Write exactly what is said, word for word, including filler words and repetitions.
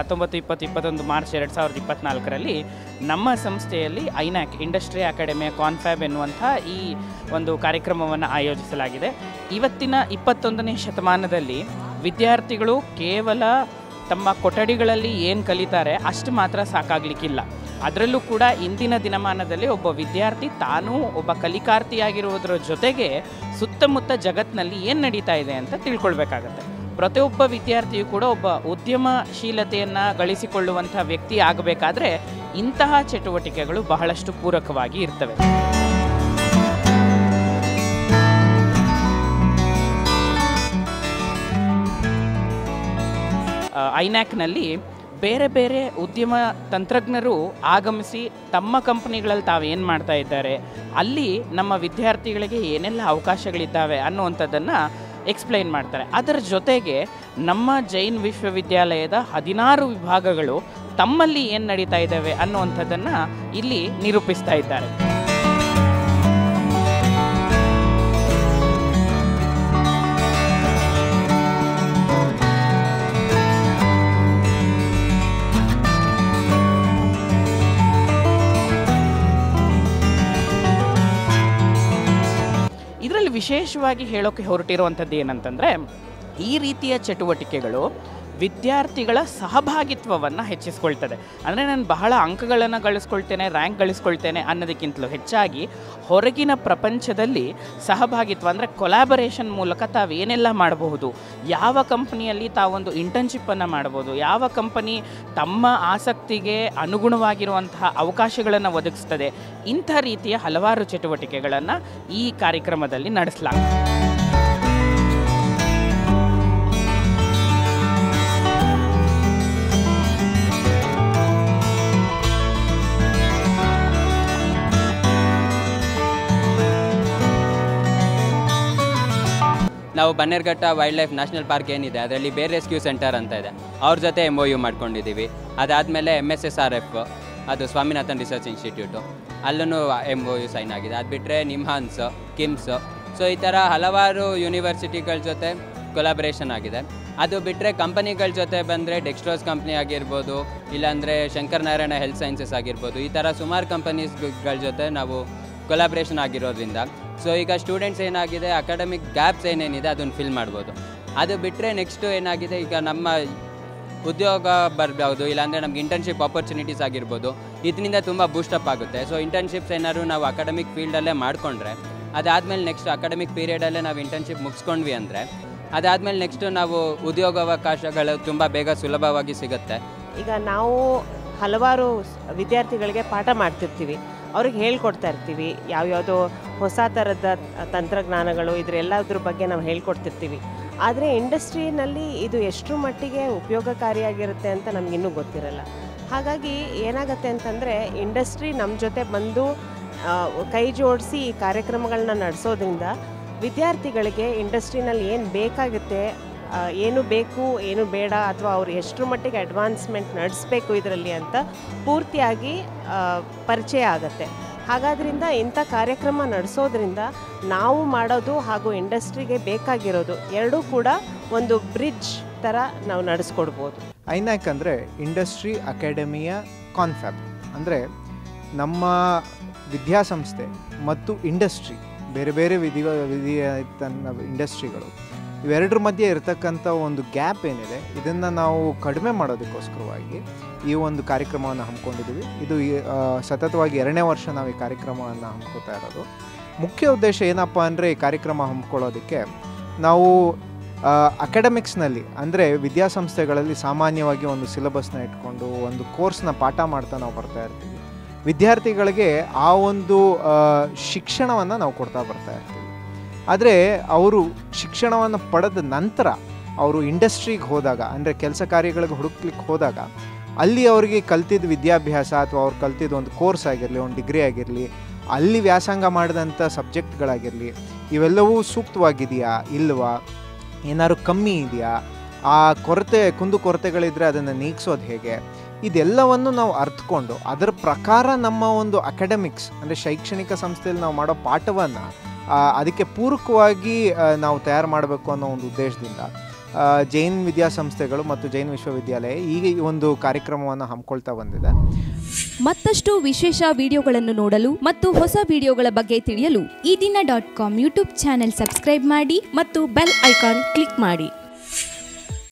ಹತ್ತೊಂಬತ್ತು ಇಪ್ಪತ್ತು ಇಪ್ಪತ್ತೊಂದು ಮಾರ್ಚ್ ಎರಡು ಸಾವಿರದ ಇಪ್ಪತ್ತ್ನಾಲ್ಕರಲ್ಲಿ ನಮ್ಮ ಸಂಸ್ಥೆಯಲ್ಲಿ ಐನ್ಯಾಕ್ ಇಂಡಸ್ಟ್ರಿ ಅಕಾಡೆಮಿಯ ಕಾನ್ಫ್ಯಾಬ್ ಎನ್ನುವಂಥ ಈ ಒಂದು ಕಾರ್ಯಕ್ರಮವನ್ನು ಆಯೋಜಿಸಲಾಗಿದೆ. ಇವತ್ತಿನ ಇಪ್ಪತ್ತೊಂದನೇ ಶತಮಾನದಲ್ಲಿ ವಿದ್ಯಾರ್ಥಿಗಳು ಕೇವಲ ತಮ್ಮ ಕೊಠಡಿಗಳಲ್ಲಿ ಏನು ಕಲಿತಾರೆ ಅಷ್ಟು ಮಾತ್ರ ಸಾಕಾಗಲಿಕ್ಕಿಲ್ಲ. ಅದರಲ್ಲೂ ಕೂಡ ಇಂದಿನ ದಿನಮಾನದಲ್ಲಿ ಒಬ್ಬ ವಿದ್ಯಾರ್ಥಿ ತಾನೂ ಒಬ್ಬ ಕಲಿಕಾರ್ಥಿಯಾಗಿರುವುದರ ಜೊತೆಗೆ ಸುತ್ತಮುತ್ತ ಜಗತ್ತಿನಲ್ಲಿ ಏನು ನಡೀತಾ ಇದೆ ಅಂತ ತಿಳ್ಕೊಳ್ಬೇಕಾಗತ್ತೆ. ಪ್ರತಿಯೊಬ್ಬ ವಿದ್ಯಾರ್ಥಿಯು ಕೂಡ ಒಬ್ಬ ಉದ್ಯಮಶೀಲತೆಯನ್ನು ಗಳಿಸಿಕೊಳ್ಳುವಂಥ ವ್ಯಕ್ತಿ ಆಗಬೇಕಾದ್ರೆ ಇಂತಹ ಚಟುವಟಿಕೆಗಳು ಬಹಳಷ್ಟು ಪೂರಕವಾಗಿ ಇರ್ತವೆ. ಐನ್ಯಾಕ್ನಲ್ಲಿ ಬೇರೆ ಬೇರೆ ಉದ್ಯಮ ತಂತ್ರಜ್ಞರು ಆಗಮಿಸಿ ತಮ್ಮ ಕಂಪ್ನಿಗಳಲ್ಲಿ ತಾವೇನು ಮಾಡ್ತಾ ಇದ್ದಾರೆ, ಅಲ್ಲಿ ನಮ್ಮ ವಿದ್ಯಾರ್ಥಿಗಳಿಗೆ ಏನೆಲ್ಲ ಅವಕಾಶಗಳಿದ್ದಾವೆ ಅನ್ನುವಂಥದ್ದನ್ನು ಎಕ್ಸ್ಪ್ಲೈನ್ ಮಾಡ್ತಾರೆ. ಅದರ ಜೊತೆಗೆ ನಮ್ಮ ಜೈನ್ ವಿಶ್ವವಿದ್ಯಾಲಯದ ಹದಿನಾರು ವಿಭಾಗಗಳು ತಮ್ಮಲ್ಲಿ ಏನು ನಡೀತಾ ಇದ್ದಾವೆ ಅನ್ನುವಂಥದ್ದನ್ನು ಇಲ್ಲಿ ನಿರೂಪಿಸ್ತಾ ಇದ್ದಾರೆ. ಇದರಲ್ಲಿ ವಿಶೇಷವಾಗಿ ಹೇಳೋಕ್ಕೆ ಹೊರಟಿರುವಂಥದ್ದು ಏನಂತಂದರೆ, ಈ ರೀತಿಯ ಚಟುವಟಿಕೆಗಳು ವಿದ್ಯಾರ್ಥಿಗಳ ಸಹಭಾಗಿತ್ವವನ್ನು ಹೆಚ್ಚಿಸ್ಕೊಳ್ತದೆ. ಅಂದರೆ ನಾನು ಬಹಳ ಅಂಕಗಳನ್ನು ಗಳಿಸ್ಕೊಳ್ತೇನೆ, ರ್ಯಾಂಕ್ ಗಳಿಸ್ಕೊಳ್ತೇನೆ ಅನ್ನೋದಕ್ಕಿಂತಲೂ ಹೆಚ್ಚಾಗಿ ಹೊರಗಿನ ಪ್ರಪಂಚದಲ್ಲಿ ಸಹಭಾಗಿತ್ವ ಅಂದರೆ ಕೊಲಾಬರೇಷನ್ ಮೂಲಕ ತಾವೇನೆಲ್ಲ ಮಾಡಬಹುದು, ಯಾವ ಕಂಪನಿಯಲ್ಲಿ ತಾವೊಂದು ಇಂಟರ್ನ್ಶಿಪ್ಪನ್ನು ಮಾಡ್ಬೋದು, ಯಾವ ಕಂಪನಿ ತಮ್ಮ ಆಸಕ್ತಿಗೆ ಅನುಗುಣವಾಗಿರುವಂತಹ ಅವಕಾಶಗಳನ್ನು ಒದಗಿಸ್ತದೆ, ಇಂಥ ರೀತಿಯ ಹಲವಾರು ಚಟುವಟಿಕೆಗಳನ್ನು ಈ ಕಾರ್ಯಕ್ರಮದಲ್ಲಿ ನಡೆಸಲಾಗುತ್ತೆ. ನಾವು Bannerghatta wild life national park ಏನಿದೆ ಅದರಲ್ಲಿ ಬೇರ್ ರೆಸ್ಕ್ಯೂ ಸೆಂಟರ್ ಅಂತ ಇದೆ, ಅವ್ರ ಜೊತೆ ಎಮ್ ಒ ಯು ಮಾಡ್ಕೊಂಡಿದ್ದೀವಿ. ಅದಾದಮೇಲೆ M S S R F ಅದು ಸ್ವಾಮಿನಾಥನ್ ರಿಸರ್ಚ್ ಇನ್ಸ್ಟಿಟ್ಯೂಟು, ಅಲ್ಲೂ ಎಮ್ ಒ ಯು ಸೈನ್ ಆಗಿದೆ. ಅದು ಬಿಟ್ಟರೆ ನಿಮ್ಹಾನ್ಸ್, ಕಿಮ್ಸ್, ಸೊ ಈ ಥರ ಹಲವಾರು ಯೂನಿವರ್ಸಿಟಿಗಳ ಜೊತೆ ಕೊಲಾಬ್ರೇಷನ್ ಆಗಿದೆ. ಅದು ಬಿಟ್ಟರೆ ಕಂಪನಿಗಳ ಜೊತೆ ಬಂದರೆ ಡೆಕ್ಸ್ಟ್ರೋಸ್ ಕಂಪ್ನಿ ಆಗಿರ್ಬೋದು, ಇಲ್ಲಾಂದರೆ ಶಂಕರ್ ನಾರಾಯಣ ಹೆಲ್ತ್ ಸೈನ್ಸಸ್ ಆಗಿರ್ಬೋದು, ಈ ಥರ ಸುಮಾರು ಕಂಪನೀಸ್ಗಳ ಜೊತೆ ನಾವು ಕೊಲಾಬ್ರೇಷನ್ ಆಗಿರೋದ್ರಿಂದ ಸೊ ಈಗ ಸ್ಟೂಡೆಂಟ್ಸ್ ಏನಾಗಿದೆ ಅಕಾಡೆಮಿಕ್ ಗ್ಯಾಪ್ಸ್ ಏನೇನಿದೆ ಅದನ್ನು ಫಿಲ್ ಮಾಡ್ಬೋದು. ಅದು ಬಿಟ್ಟರೆ ನೆಕ್ಸ್ಟು ಏನಾಗಿದೆ, ಈಗ ನಮ್ಮ ಉದ್ಯೋಗ ಬರ್ಬೋದು, ಇಲ್ಲಾಂದರೆ ನಮ್ಗೆ ಇಂಟರ್ನ್ಶಿಪ್ ಆಪರ್ಚುನಿಟೀಸ್ ಆಗಿರ್ಬೋದು, ಇದರಿಂದ ತುಂಬ ಬೂಸ್ಟಪ್ ಆಗುತ್ತೆ. ಸೊ ಇಂಟರ್ನ್ಶಿಪ್ಸ್ ಏನಾದ್ರು ನಾವು ಅಕಾಡೆಮಿಕ್ ಫೀಲ್ಡಲ್ಲೇ ಮಾಡಿಕೊಂಡ್ರೆ, ಅದಾದಮೇಲೆ ನೆಕ್ಸ್ಟ್ ಅಕಾಡೆಮಿಕ್ ಪೀರಿಯಡಲ್ಲೇ ನಾವು ಇಂಟರ್ನ್ಶಿಪ್ ಮುಗಿಸ್ಕೊಂಡ್ವಿ ಅಂದರೆ ಅದಾದಮೇಲೆ ನೆಕ್ಸ್ಟು ನಾವು ಉದ್ಯೋಗಾವಕಾಶಗಳು ತುಂಬ ಬೇಗ ಸುಲಭವಾಗಿ ಸಿಗುತ್ತೆ. ಈಗ ನಾವು ಹಲವಾರು ವಿದ್ಯಾರ್ಥಿಗಳಿಗೆ ಪಾಠ ಮಾಡ್ತಿರ್ತೀವಿ, ಅವ್ರಿಗೆ ಹೇಳ್ಕೊಡ್ತಾ ಇರ್ತೀವಿ, ಯಾವ್ಯಾವುದೋ ಹೊಸ ಥರದ ತಂತ್ರಜ್ಞಾನಗಳು ಇದರೆಲ್ಲದ್ರ ಬಗ್ಗೆ ನಾವು ಹೇಳ್ಕೊಡ್ತಿರ್ತೀವಿ. ಆದರೆ ಇಂಡಸ್ಟ್ರಿನಲ್ಲಿ ಇದು ಎಷ್ಟರ ಮಟ್ಟಿಗೆ ಉಪಯೋಗಕಾರಿಯಾಗಿರುತ್ತೆ ಅಂತ ನಮಗಿನ್ನೂ ಗೊತ್ತಿರಲ್ಲ. ಹಾಗಾಗಿ ಏನಾಗುತ್ತೆ ಅಂತಂದರೆ, ಇಂಡಸ್ಟ್ರಿ ನಮ್ಮ ಜೊತೆ ಬಂದು ಕೈ ಜೋಡಿಸಿ ಈ ಕಾರ್ಯಕ್ರಮಗಳನ್ನ ನಡೆಸೋದ್ರಿಂದ ವಿದ್ಯಾರ್ಥಿಗಳಿಗೆ ಇಂಡಸ್ಟ್ರಿನಲ್ಲಿ ಏನು ಬೇಕಾಗುತ್ತೆ, ಏನು ಬೇಕು ಏನು ಬೇಡ, ಅಥವಾ ಅವ್ರು ಎಷ್ಟರ ಮಟ್ಟಿಗೆ ಅಡ್ವಾನ್ಸ್ಮೆಂಟ್ ನಡೆಸಬೇಕು ಇದರಲ್ಲಿ ಅಂತ ಪೂರ್ತಿಯಾಗಿ ಪರಿಚಯ ಆಗುತ್ತೆ. ಹಾಗಾದ್ರಿಂದ ಇಂಥ ಕಾರ್ಯಕ್ರಮ ನಡೆಸೋದ್ರಿಂದ ನಾವು ಮಾಡೋದು ಹಾಗೂ ಇಂಡಸ್ಟ್ರಿಗೆ ಬೇಕಾಗಿರೋದು ಎರಡೂ ಕೂಡ ಒಂದು ಬ್ರಿಡ್ಜ್ ಥರ ನಾವು ನಡೆಸ್ಕೊಡ್ಬೋದು. ಐನ್ಯಾಕ್ ಅಂದರೆ ಇಂಡಸ್ಟ್ರಿ ಅಕಾಡೆಮಿಯ ಕಾನ್ಫ್ಯಾಬ್. ಅಂದರೆ ನಮ್ಮ ವಿದ್ಯಾಸಂಸ್ಥೆ ಮತ್ತು ಇಂಡಸ್ಟ್ರಿ, ಬೇರೆ ಬೇರೆ ವಿಧಿ ವಿಧಿಯ ಇಂಡಸ್ಟ್ರಿಗಳು ಇವೆರಡರ ಮಧ್ಯೆ ಇರತಕ್ಕಂಥ ಒಂದು ಗ್ಯಾಪ್ ಏನಿದೆ ಇದನ್ನು ನಾವು ಕಡಿಮೆ ಮಾಡೋದಕ್ಕೋಸ್ಕರವಾಗಿ ಈ ಒಂದು ಕಾರ್ಯಕ್ರಮವನ್ನು ಹಮ್ಮಿಕೊಂಡಿದ್ದೀವಿ. ಇದು ಸತತವಾಗಿ ಎರಡನೇ ವರ್ಷ ನಾವು ಈ ಕಾರ್ಯಕ್ರಮವನ್ನು ಹಮ್ಮಿಕೊತಾ ಇರೋದು. ಮುಖ್ಯ ಉದ್ದೇಶ ಏನಪ್ಪ ಅಂದರೆ, ಈ ಕಾರ್ಯಕ್ರಮ ಹಮ್ಮಿಕೊಳ್ಳೋದಕ್ಕೆ ನಾವು ಅಕಾಡೆಮಿಕ್ಸ್ನಲ್ಲಿ ಅಂದರೆ ವಿದ್ಯಾಸಂಸ್ಥೆಗಳಲ್ಲಿ ಸಾಮಾನ್ಯವಾಗಿ ಒಂದು ಸಿಲೆಬಸ್ನ ಇಟ್ಕೊಂಡು ಒಂದು ಕೋರ್ಸ್ನ ಪಾಠ ಮಾಡ್ತಾ ನಾವು ಬರ್ತಾ ಇರ್ತೀವಿ. ವಿದ್ಯಾರ್ಥಿಗಳಿಗೆ ಆ ಒಂದು ಶಿಕ್ಷಣವನ್ನು ನಾವು ಕೊಡ್ತಾ ಬರ್ತಾ ಇರ್ತೀವಿ. ಆದರೆ ಅವರು ಶಿಕ್ಷಣವನ್ನು ಪಡೆದ ನಂತರ ಅವರು ಇಂಡಸ್ಟ್ರಿಗೆ ಹೋದಾಗ, ಅಂದರೆ ಕೆಲಸ ಕಾರ್ಯಗಳಿಗೆ ಹುಡುಕ್ಲಿಕ್ಕೆ ಹೋದಾಗ, ಅಲ್ಲಿ ಅವರಿಗೆ ಕಲ್ತಿದ್ದ ವಿದ್ಯಾಭ್ಯಾಸ ಅಥವಾ ಅವ್ರು ಕಲ್ತಿದ್ದ ಒಂದು ಕೋರ್ಸ್ ಆಗಿರಲಿ, ಒಂದು ಡಿಗ್ರಿ ಆಗಿರಲಿ, ಅಲ್ಲಿ ವ್ಯಾಸಂಗ ಮಾಡಿದಂಥ ಸಬ್ಜೆಕ್ಟ್ಗಳಾಗಿರಲಿ, ಇವೆಲ್ಲವೂ ಸೂಕ್ತವಾಗಿದೆಯಾ ಇಲ್ವಾ, ಏನಾದ್ರು ಕಮ್ಮಿ ಇದೆಯಾ, ಆ ಕೊರತೆ ಕುಂದು ಕೊರತೆಗಳಿದ್ದರೆ ಅದನ್ನು ನೀಗಿಸೋದು ಹೇಗೆ, ಇದೆಲ್ಲವನ್ನು ನಾವು ಅರ್ಥಕೊಂಡು ಅದರ ಪ್ರಕಾರ ನಮ್ಮ ಒಂದು ಅಕಾಡೆಮಿಕ್ಸ್ ಅಂದರೆ ಶೈಕ್ಷಣಿಕ ಸಂಸ್ಥೆಯಲ್ಲಿ ನಾವು ಮಾಡೋ ಪಾಠವನ್ನು ಅದಕ್ಕೆ ಪೂರಕವಾಗಿ ನಾವು ತಯಾರು ಮಾಡಬೇಕು ಅನ್ನೋ ಒಂದು ಉದ್ದೇಶದಿಂದ ಜೈನ್ ವಿದ್ಯಾಸಂಸ್ಥೆಗಳು ಮತ್ತು ಜೈನ್ ವಿಶ್ವವಿದ್ಯಾಲಯ ಈಗ ಈ ಒಂದು ಕಾರ್ಯಕ್ರಮವನ್ನು ಹಮ್ಮಿಕೊಳ್ತಾ ಬಂದಿದೆ. ಮತ್ತಷ್ಟು ವಿಶೇಷ ವಿಡಿಯೋಗಳನ್ನು ನೋಡಲು ಮತ್ತು ಹೊಸ ವಿಡಿಯೋಗಳ ಬಗ್ಗೆ ತಿಳಿಯಲು ಈ ದಿನ dot com YouTube channel subscribe ಮಾಡಿ ಮತ್ತು ಬೆಲ್ ಐಕಾನ್ ಕ್ಲಿಕ್ ಮಾಡಿ.